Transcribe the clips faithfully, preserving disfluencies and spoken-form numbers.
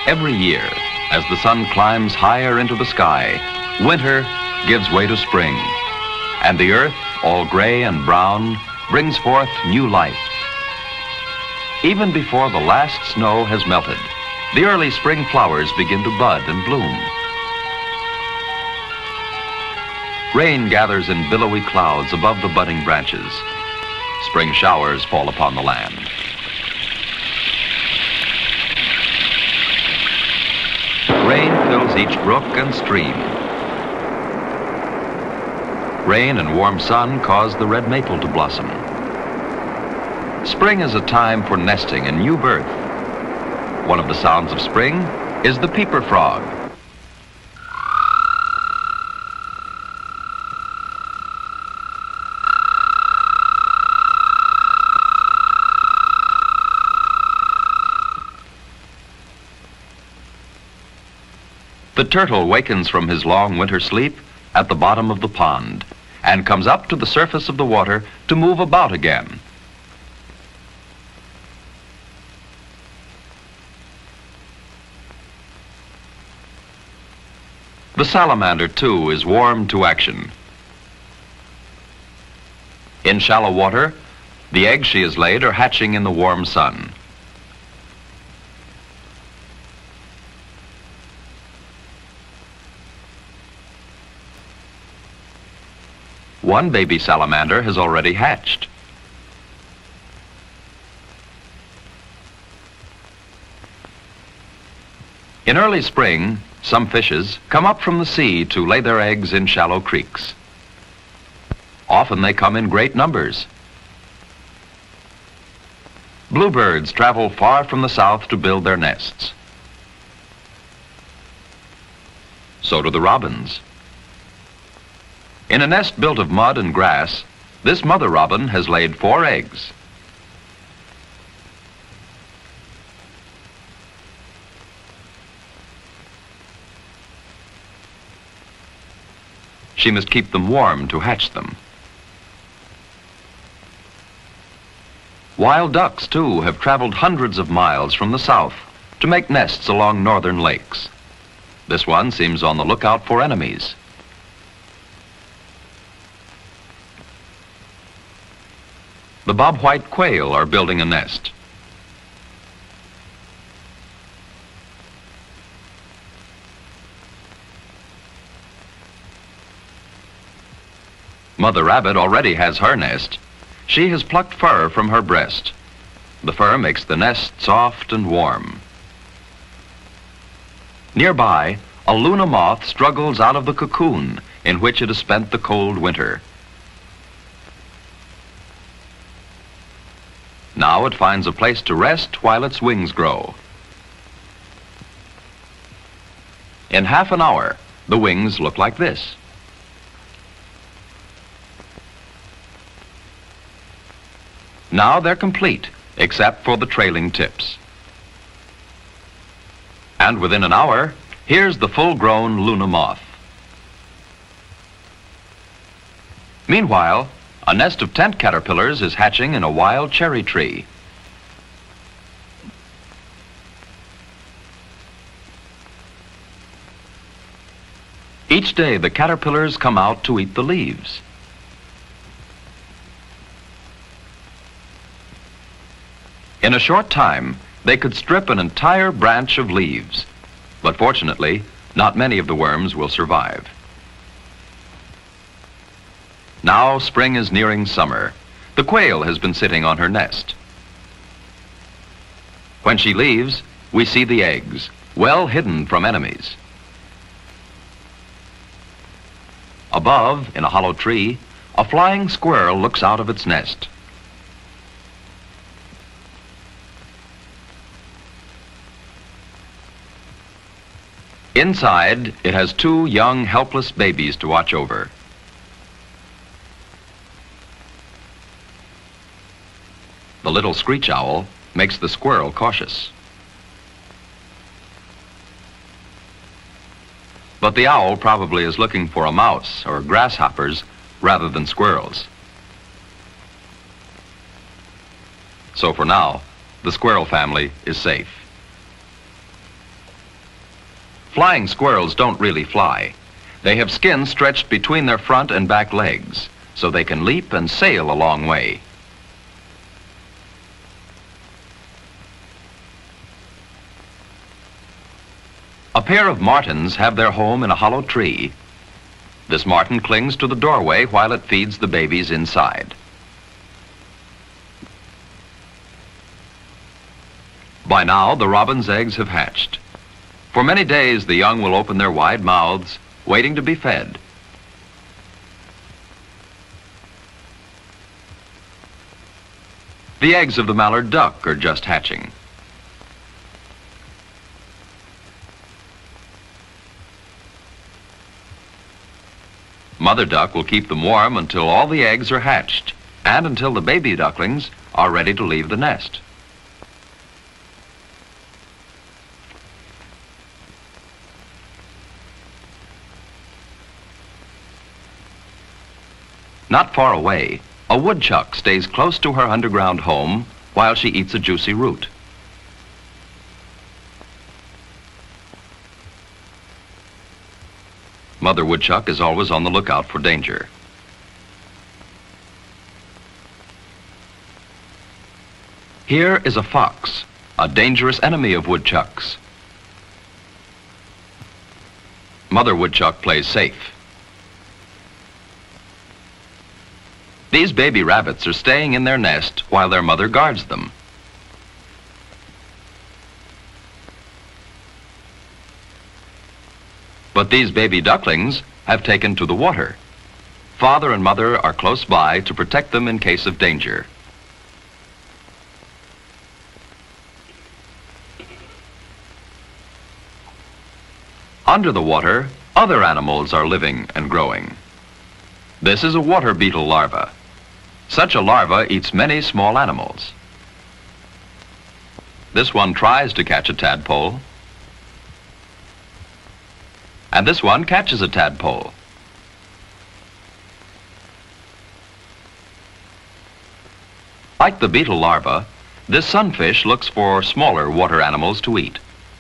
Every year, as the sun climbs higher into the sky, winter gives way to spring, and the earth, all gray and brown, brings forth new life. Even before the last snow has melted, the early spring flowers begin to bud and bloom. Rain gathers in billowy clouds above the budding branches. Spring showers fall upon the land. Rain fills each brook and stream. Rain and warm sun cause the red maple to blossom. Spring is a time for nesting and new birth. One of the sounds of spring is the Peeper frog. The turtle wakens from his long winter sleep at the bottom of the pond and comes up to the surface of the water to move about again. The salamander, too, is warmed to action. In shallow water, the eggs she has laid are hatching in the warm sun. One baby salamander has already hatched. In early spring, some fishes come up from the sea to lay their eggs in shallow creeks. Often they come in great numbers. Bluebirds travel far from the south to build their nests. So do the robins. In a nest built of mud and grass, this mother robin has laid four eggs. She must keep them warm to hatch them. Wild ducks, too, have traveled hundreds of miles from the south to make nests along northern lakes. This one seems on the lookout for enemies. The bobwhite quail are building a nest. Mother rabbit already has her nest. She has plucked fur from her breast. The fur makes the nest soft and warm. Nearby, a Lunar moth struggles out of the cocoon in which it has spent the cold winter. Now it finds a place to rest while its wings grow. In half an hour, the wings look like this. Now they're complete, except for the trailing tips. And within an hour, here's the full-grown Lunar moth. Meanwhile, a nest of tent caterpillars is hatching in a wild cherry tree. Each day, the caterpillars come out to eat the leaves. In a short time, they could strip an entire branch of leaves, but fortunately, not many of the worms will survive. Now spring is nearing summer. The quail has been sitting on her nest. When she leaves, we see the eggs, well hidden from enemies. Above, in a hollow tree, a flying squirrel looks out of its nest. Inside, it has two young, helpless babies to watch over. The little screech owl makes the squirrel cautious. But the owl probably is looking for a mouse or grasshoppers rather than squirrels. So for now, the squirrel family is safe. Flying squirrels don't really fly. They have skins stretched between their front and back legs, so they can leap and sail a long way. A pair of martins have their home in a hollow tree. This martin clings to the doorway while it feeds the babies inside. By now, the robin's eggs have hatched. For many days, the young will open their wide mouths, waiting to be fed. The eggs of the mallard duck are just hatching. Mother duck will keep them warm until all the eggs are hatched and until the baby ducklings are ready to leave the nest. Not far away, a woodchuck stays close to her underground home while she eats a juicy root. Mother woodchuck is always on the lookout for danger. Here is a fox, a dangerous enemy of woodchucks. Mother woodchuck plays safe. These baby rabbits are staying in their nest while their mother guards them. But these baby ducklings have taken to the water. Father and mother are close by to protect them in case of danger. Under the water, other animals are living and growing. This is a water beetle larva. Such a larva eats many small animals. This one tries to catch a tadpole, and this one catches a tadpole. Like the beetle larva, this sunfish looks for smaller water animals to eat.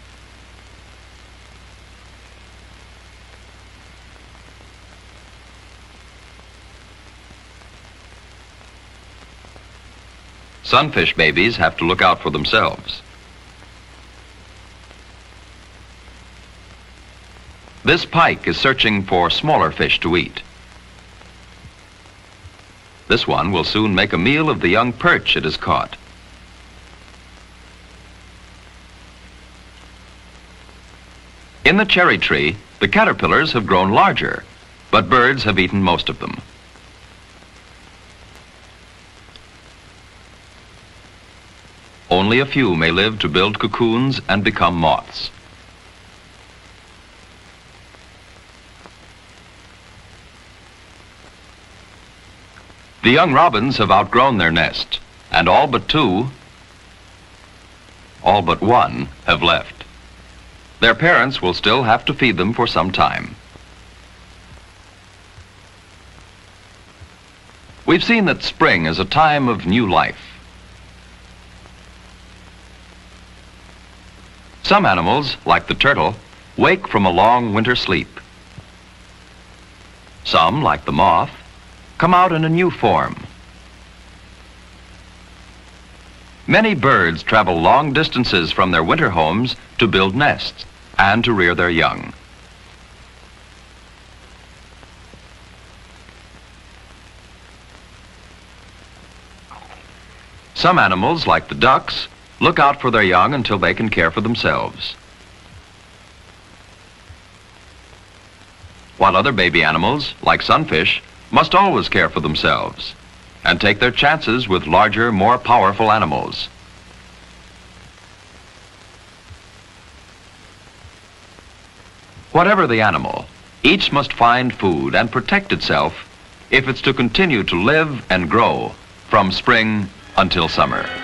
Sunfish babies have to look out for themselves. This pike is searching for smaller fish to eat. This one will soon make a meal of the young perch it has caught. In the cherry tree, the caterpillars have grown larger, but birds have eaten most of them. Only a few may live to build cocoons and become moths. The young robins have outgrown their nest, and all but two, all but one, have left. Their parents will still have to feed them for some time. We've seen that spring is a time of new life. Some animals, like the turtle, wake from a long winter sleep. Some, like the moth, come out in a new form. Many birds travel long distances from their winter homes to build nests and to rear their young. Some animals, like the ducks, look out for their young until they can care for themselves. While other baby animals, like sunfish, must always care for themselves and take their chances with larger, more powerful animals. Whatever the animal, each must find food and protect itself if it's to continue to live and grow from spring until summer.